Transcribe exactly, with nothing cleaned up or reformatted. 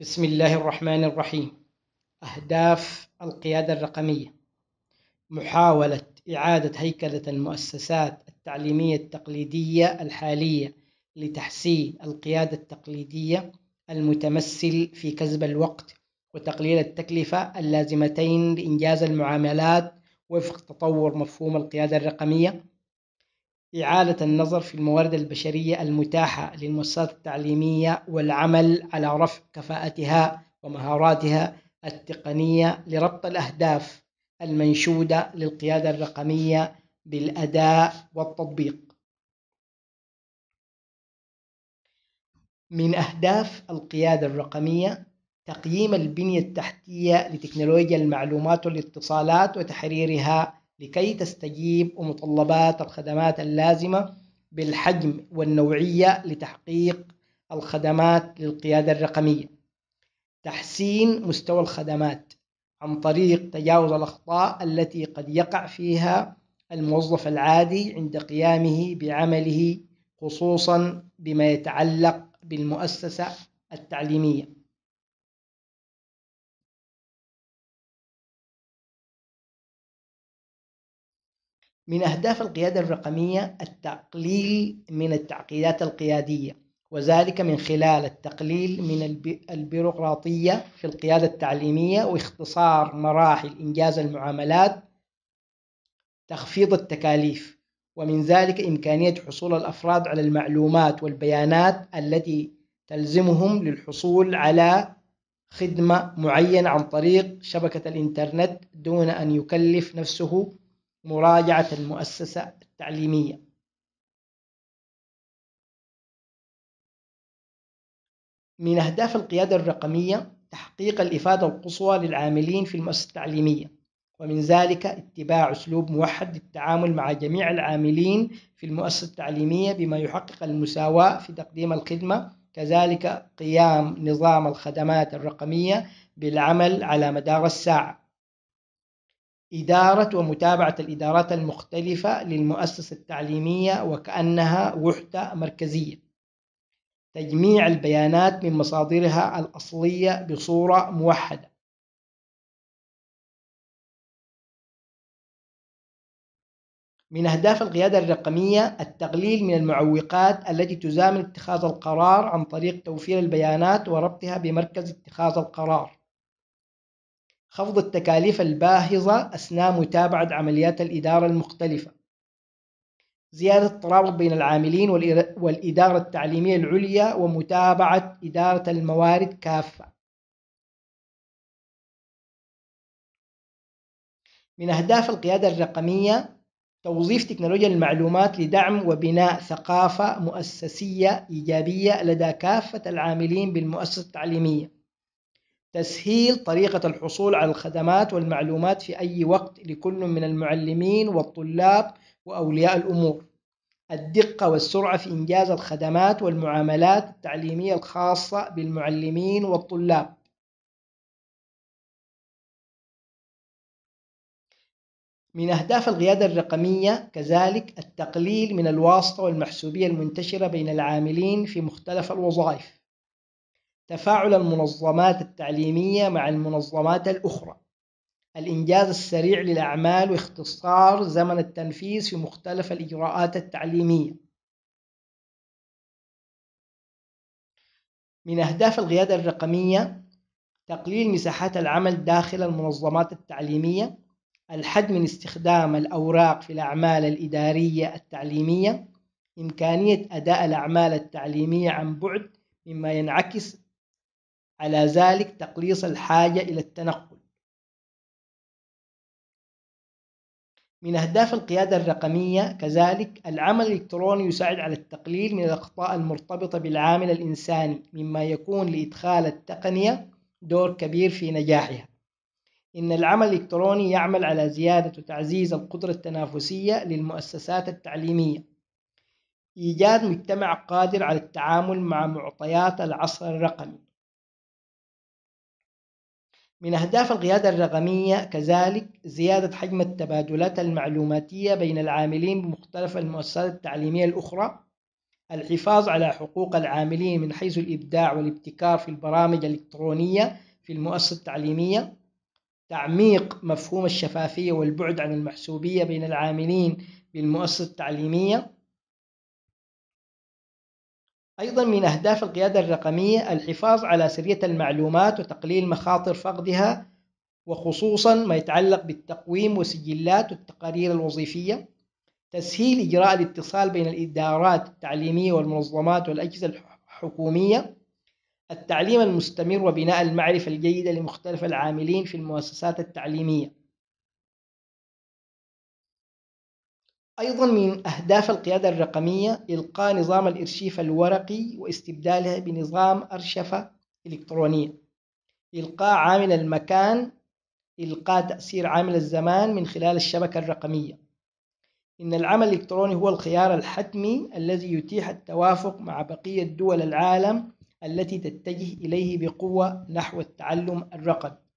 بسم الله الرحمن الرحيم. أهداف القيادة الرقمية: محاولة إعادة هيكلة المؤسسات التعليمية التقليدية الحالية لتحسين القيادة التقليدية المتمثل في كسب الوقت وتقليل التكلفة اللازمتين لإنجاز المعاملات وفق تطور مفهوم القيادة الرقمية. إعادة النظر في الموارد البشرية المتاحة للمؤسسات التعليمية والعمل على رفع كفاءتها ومهاراتها التقنية لربط الأهداف المنشودة للقيادة الرقمية بالأداء والتطبيق. من أهداف القيادة الرقمية تقييم البنية التحتية لتكنولوجيا المعلومات والاتصالات وتحريرها لكي تستجيب ومتطلبات الخدمات اللازمة بالحجم والنوعية لتحقيق الخدمات للقيادة الرقمية. تحسين مستوى الخدمات عن طريق تجاوز الأخطاء التي قد يقع فيها الموظف العادي عند قيامه بعمله، خصوصاً بما يتعلق بالمؤسسة التعليمية. من أهداف القيادة الرقمية التقليل من التعقيدات القيادية، وذلك من خلال التقليل من البيروقراطية في القيادة التعليمية واختصار مراحل إنجاز المعاملات، تخفيض التكاليف، ومن ذلك إمكانية حصول الأفراد على المعلومات والبيانات التي تلزمهم للحصول على خدمة معينة عن طريق شبكة الإنترنت دون أن يكلف نفسه مراجعة المؤسسة التعليمية. من أهداف القيادة الرقمية تحقيق الإفادة القصوى للعاملين في المؤسسة التعليمية، ومن ذلك اتباع أسلوب موحد للتعامل مع جميع العاملين في المؤسسة التعليمية بما يحقق المساواة في تقديم الخدمة. كذلك قيام نظام الخدمات الرقمية بالعمل على مدار الساعة. إدارة ومتابعة الإدارات المختلفة للمؤسسة التعليمية وكأنها وحدة مركزية. تجميع البيانات من مصادرها الأصلية بصورة موحدة. من أهداف القيادة الرقمية التقليل من المعوقات التي تزامن اتخاذ القرار عن طريق توفير البيانات وربطها بمركز اتخاذ القرار. خفض التكاليف الباهظة أثناء متابعة عمليات الإدارة المختلفة. زيادة الترابط بين العاملين والإدارة التعليمية العليا ومتابعة إدارة الموارد كافة. من أهداف القيادة الرقمية توظيف تكنولوجيا المعلومات لدعم وبناء ثقافة مؤسسية إيجابية لدى كافة العاملين بالمؤسسة التعليمية. تسهيل طريقة الحصول على الخدمات والمعلومات في أي وقت لكل من المعلمين والطلاب وأولياء الأمور. الدقة والسرعة في إنجاز الخدمات والمعاملات التعليمية الخاصة بالمعلمين والطلاب. من أهداف القيادة الرقمية كذلك التقليل من الواسطة والمحسوبية المنتشرة بين العاملين في مختلف الوظائف. تفاعل المنظمات التعليمية مع المنظمات الأخرى. الإنجاز السريع للأعمال واختصار زمن التنفيذ في مختلف الإجراءات التعليمية. من أهداف القيادة الرقمية تقليل مساحات العمل داخل المنظمات التعليمية. الحد من استخدام الأوراق في الأعمال الإدارية التعليمية. إمكانية أداء الأعمال التعليمية عن بعد مما ينعكس على ذلك تقليص الحاجة إلى التنقل. من أهداف القيادة الرقمية كذلك العمل الإلكتروني يساعد على التقليل من الأخطاء المرتبطة بالعامل الإنساني، مما يكون لإدخال التقنية دور كبير في نجاحها. إن العمل الإلكتروني يعمل على زيادة وتعزيز القدرة التنافسية للمؤسسات التعليمية. إيجاد مجتمع قادر على التعامل مع معطيات العصر الرقمي. من أهداف القيادة الرقمية كذلك زيادة حجم التبادلات المعلوماتية بين العاملين بمختلف المؤسسات التعليمية الأخرى. الحفاظ على حقوق العاملين من حيث الإبداع والابتكار في البرامج الإلكترونية في المؤسسة التعليمية، تعميق مفهوم الشفافية والبعد عن المحسوبية بين العاملين بالمؤسسة التعليمية. أيضا من أهداف القيادة الرقمية الحفاظ على سرية المعلومات وتقليل مخاطر فقدها، وخصوصا ما يتعلق بالتقويم وسجلات والتقارير الوظيفية، تسهيل إجراء الاتصال بين الإدارات التعليمية والمنظمات والأجهزة الحكومية، التعليم المستمر وبناء المعرفة الجيدة لمختلف العاملين في المؤسسات التعليمية. أيضا من أهداف القيادة الرقمية إلقاء نظام الإرشيف الورقي واستبداله بنظام أرشفة إلكترونية، إلقاء عامل المكان، إلقاء تأثير عامل الزمان من خلال الشبكة الرقمية. إن العمل الإلكتروني هو الخيار الحتمي الذي يتيح التوافق مع بقية دول العالم التي تتجه إليه بقوة نحو التعلم الرقمي.